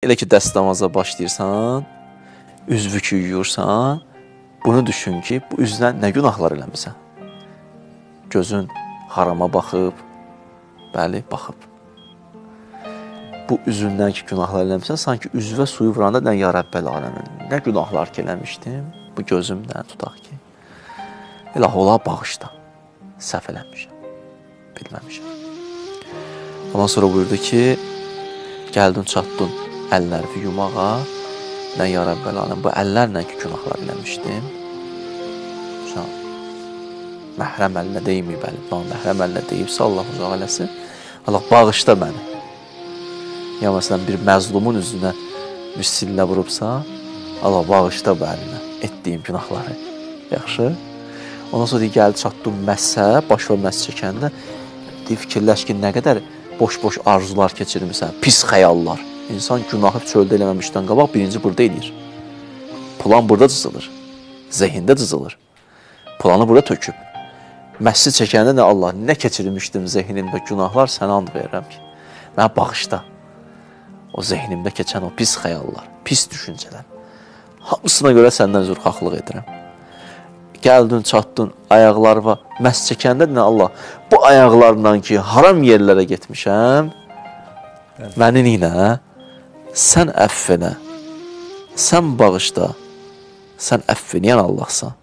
Elə ki, dəstəmaza başlayırsan, üzvü ki, yuyursan, bunu düşün ki, bu üzdən nə günahlar eləmirsən? Gözün harama baxıb, bəli, baxıb. Bu üzündən ki, günahlar eləmirsən, sanki üzvə suyu vuranda dən ya Rəbbəl aləmin, nə günahlar ki eləmişdim, bu gözümdən tutaq ki, elə ola bağışda, səhv eləmişəm, bilməmişəm. Ondan sonra buyurdu ki, gəldin, çatdın əlləri yumağa, dən ya Rəbbəl aləmin, bu əllərlə ki, günahlar eləmişdim, məhrəm əlinə deyimiyib əlim, məhrəm əlinə deyibsə, Allah uzaq eləsin, Allah bağışla məni. Ya məsələn, bir məzlumun üzünə bir sillə vurubsa, Allah bağışla əlinə etdiyim günahları. Yaxşı. Ondan sonra gəldi, çatdım məssə, baş və məs çəkəndə, fikirləş ki, nə qədər boş-boş arzular keçirmirsən, pis xəyallar. İnsan günahı çöldə eləməmişdən qabaq birinci burada eləyir. Plan burada cızılır, zehində cızılır. Planı burada töküb. Məssi çəkəndə nə Allah, nə keçirmişdim zehnimdə günahlar, sənə and verirəm ki, mənə bağışda. O zehnimdə keçən o pis xəyallar, pis düşüncələr. Hamısına görə səndən üzrxahlıq edirəm. Gəldin, çatdın, ayaqlarıma məs çəkəndə nə Allah, bu ayaqlarla ki, haram yerlərə getmişəm, məni ninə, sən əff elə, sən bağışda, sən əff eləyən Allahsan.